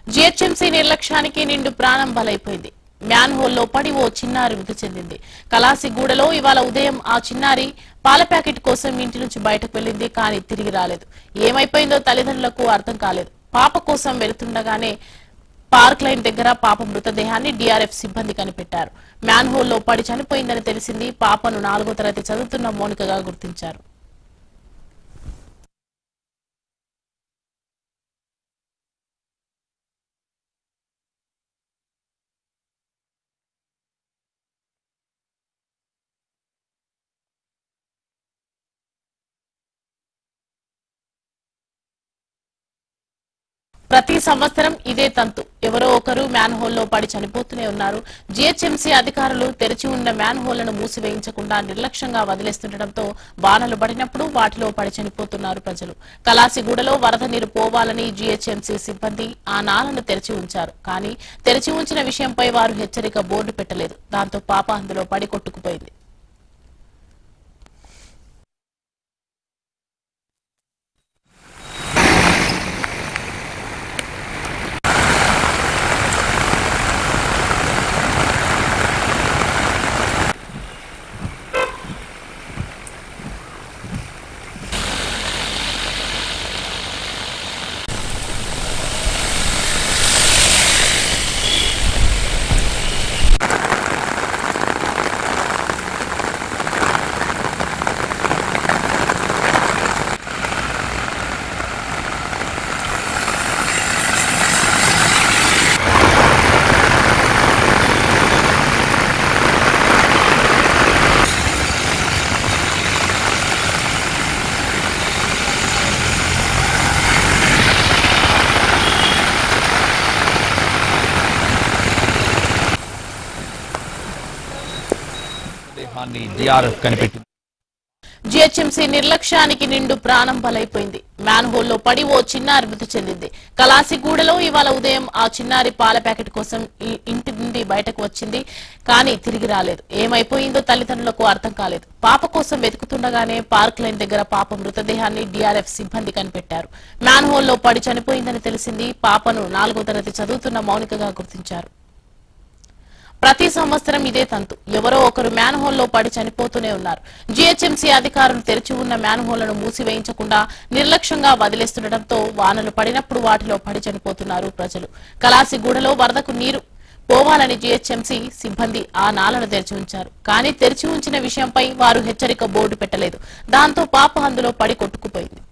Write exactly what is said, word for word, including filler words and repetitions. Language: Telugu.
G H M C నిర్లక్ష్యానికి నిండు ప్రాణం బలైపోయింది. మ్యాన్ హోల్లో పడి ఓ చిన్నారి మృతి చెందింది. కలాసిగూడలో ఇవాళ ఉదయం ఆ చిన్నారి పాల ప్యాకెట్ కోసం ఇంటి నుంచి బయటకు వెళ్లింది. కానీ తిరిగి రాలేదు. ఏమైపోయిందో తల్లిదండ్రులకు అర్థం కాలేదు. పాప కోసం వెళ్తుండగానే పార్క్ లైన్ దగ్గర పాప మృతదేహాన్ని D R F సిబ్బంది కనిపెట్టారు. మ్యాన్ హోల్లో పడి చనిపోయిందని తెలిసింది. పాపను నాలుగో తరగతి చదువుతున్న మోనికగా గుర్తించారు. ప్రతి సంవత్సరం ఇదే తంతు. ఎవరో ఒకరు మ్యాన్ హోల్లో పడి చనిపోతూనే ఉన్నారు. G H M C అధికారులు తెరిచి ఉన్న మ్యాన్ హోళ్లను మూసివేయించకుండా నిర్లక్ష్యంగా వదిలేస్తుండటంతో వానలు పడినప్పుడు వాటిలో పడి చనిపోతున్నారు ప్రజలు. కలాసిగూడలో వరద నీరు పోవాలని G H M C సిబ్బంది ఆ నాలను తెరిచి ఉంచారు. కానీ తెరిచి ఉంచిన విషయంపై వారు హెచ్చరిక బోర్డు పెట్టలేదు. దాంతో పాప అందులో పడి కొట్టుకుపోయింది. G H M C నిర్లక్ష్యానికి నిండు ప్రాణం బలైపోయింది. మ్యాన్ హోల్లో పడి ఓ చిన్నారి మృతి చెందింది. కలాసిగూడలో ఇవాళ ఉదయం ఆ చిన్నారి పాల ప్యాకెట్ కోసం ఇంటి నుండి బయటకు వచ్చింది. కానీ తిరిగి రాలేదు. ఏమైపోయిందో తల్లిదండ్రులకు అర్థం కాలేదు. పాప కోసం వెతుకుతుండగానే పార్క్ లైన్ దగ్గర పాప మృతదేహాన్ని D R F సిబ్బంది కనిపెట్టారు. మ్యాన్ హోల్లో పడి చనిపోయిందని తెలిసింది. పాపను నాలుగో తరగతి చదువుతున్న మౌనికగా గుర్తించారు. ప్రతి సంవత్సరం ఇదే తంతు. ఎవరో ఒకరు మ్యాన్ హోల్లో పడి చనిపోతూనే ఉన్నారు. G H M C అధికారులు తెరిచి ఉన్న మ్యాన్ హోళ్లను మూసివేయించకుండా నిర్లక్ష్యంగా వదిలేస్తుండటంతో వానలు పడినప్పుడు వాటిలో పడి చనిపోతున్నారు ప్రజలు. కలాసిగూడలో వరదకు నీరు పోవాలని G H M C సిబ్బంది ఆ నాలను తెరిచి ఉంచారు. కానీ తెరిచి ఉంచిన విషయంపై వారు హెచ్చరిక బోర్డు పెట్టలేదు. దాంతో పాప అందులో పడి కొట్టుకుపోయింది.